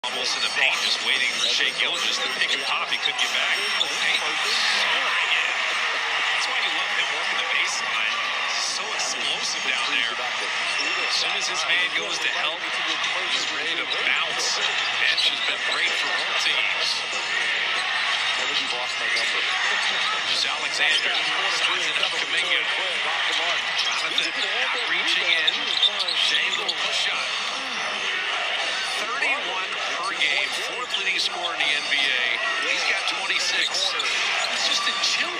Almost in the paint, just waiting for Shai Gilgeous to pick and pop. He couldn't get back. Payton soaring in. That's why you love him working the baseline. So explosive down there. As soon as his man goes to help, he's ready to bounce. The bench has been great for both teams. Just Alexander sizing up Kuminga. Jonathan not reaching in. Shai, little push shot. 31 per game, fourth leading scorer in the NBA. He's got 26. It's just a chill.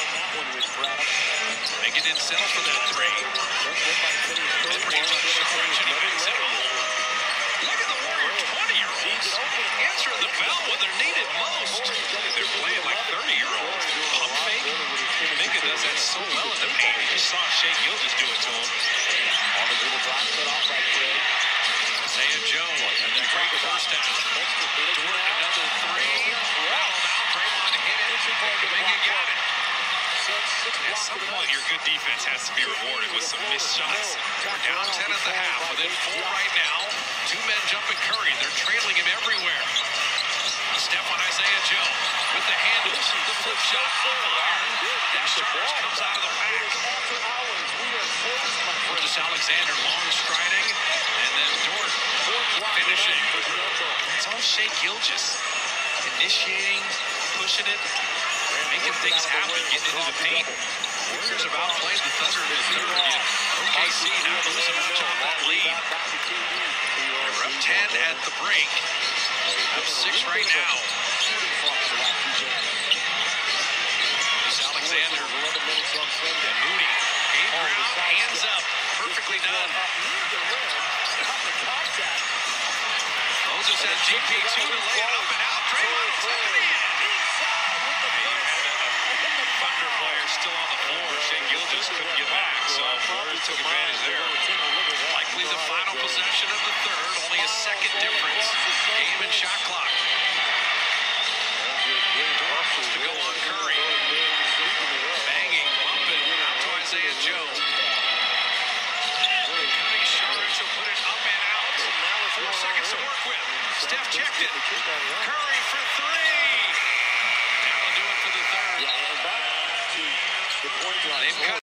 Make it didn't settle for that three. Mid-range on Sharge, and he makes it home. Look at the Warrior 20-year-olds answering the bell when they're needed most. They're playing like 30-year-olds. Pump fake. Kuminga does that so well in the paint. You just saw Shai Gilgeous do it to him. On the dribble drive, cut off by Craig. Isaiah Joe, and a great first half. Doing another three. Fouled out. Draymond hit it. Kuminga got it. At some point, your good defense has to be rewarded with some missed shots. We're down 10 at the half, within 4 right now. Two men jumping Curry. They're trailing him everywhere. Step on Isaiah Joe with the handles. The flip shot from iron. That Sharge comes out of the pack. Just Alexander long striding, and then Dort finishing. It's all Shai Gilgeous. Initiating, pushing it, making things happen, getting into the paint. Warriors have outplayed the Thunder in the third again. OKC not losing much on that lead. They're up 10 at the break. Up 6 right now. This Alexander and Moody. Game around, hands up. Perfectly done. Moses has GP2 to lay it up and out. Draymond flipping it in. Thunder player still on the floor. Shai Gilgeous couldn't get back, so Warriors took advantage there. Likely the final possession of the third. Only a second difference. Game and shot clock. To go on Curry. Banging, bumping out to Isaiah Joe. Cutting Sharge will put it up and out. 4 seconds to work with. Steph checked it. Curry for 3. That'll do it for the third. They've cut